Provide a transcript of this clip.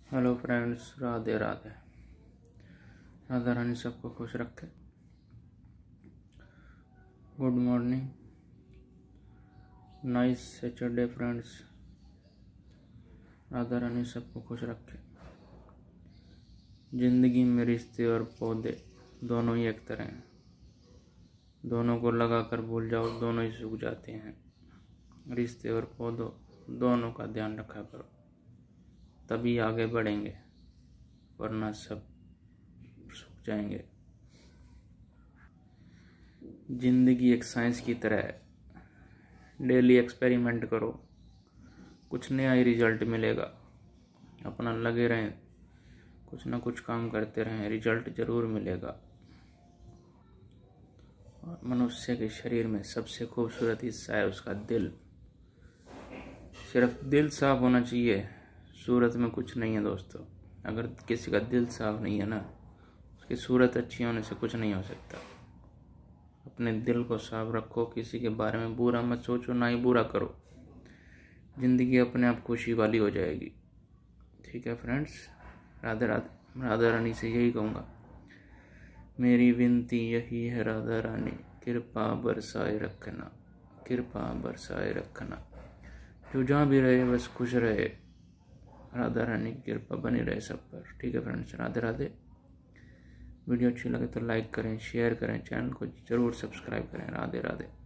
Hello friends, Radhe Radhe. Radha Rani सबको खुश रखे। Good morning, nice Saturday friends. Radha Rani सबको खुश रखे। जिंदगी में रिश्ते और पौधे दोनों ही एक तरह हैं। दोनों को लगाकर भूल जाओ, दोनों ही सूख जाते हैं। रिश्ते और पौधों दोनों का ध्यान रखा करो, तभी आगे बढ़ेंगे, वरना सब सूख जाएंगे। जिंदगी एक साइंस की तरह है। डेली एक्सपेरिमेंट करो, कुछ नया ही रिजल्ट मिलेगा। अपना लगे रहें, कुछ ना कुछ काम करते रहें, रिजल्ट जरूर मिलेगा। और मनुष्य के शरीर में सबसे खूबसूरत हिस्सा है उसका दिल। सिर्फ दिल साफ होना चाहिए, सूरत में कुछ नहीं है दोस्तों। अगर किसी का दिल साफ नहीं है ना, उसकी सूरत अच्छी होने से कुछ नहीं हो सकता। अपने दिल को साफ रखो, किसी के बारे में बुरा मत सोचो, ना ही बुरा करो। जिंदगी अपने आप खुशी वाली हो जाएगी। ठीक है फ्रेंड्स, राधे राधे। राधा रानी से यही कहूँगा, मेरी विनती यही है राधा रानी, कृपा बरसाए रखना, कृपा बरसाए रखना। जो जहाँ भी रहे बस खुश रहे। राधा रानी की कृपा बनी रहे सब पर। ठीक है फ्रेंड्स, राधे राधे। वीडियो अच्छी लगे तो लाइक करें, शेयर करें, चैनल को जरूर सब्सक्राइब करें। राधे राधे।